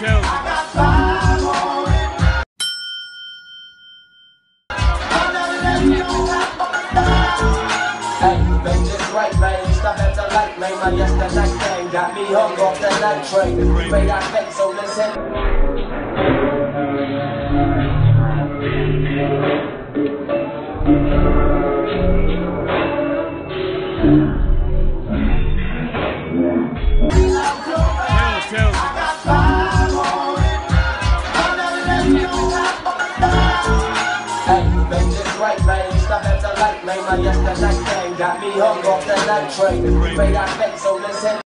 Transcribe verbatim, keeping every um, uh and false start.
tell me. Hey, been just right, man. Stop at the light, man. My yesterday thing got me hung off the night train. Made I bet, so let's hit. Tell, tell me. Hey, been just right, man. Stop at the light, man. My yesterday thing got me hung off the night train. Made I bet, so let's hit.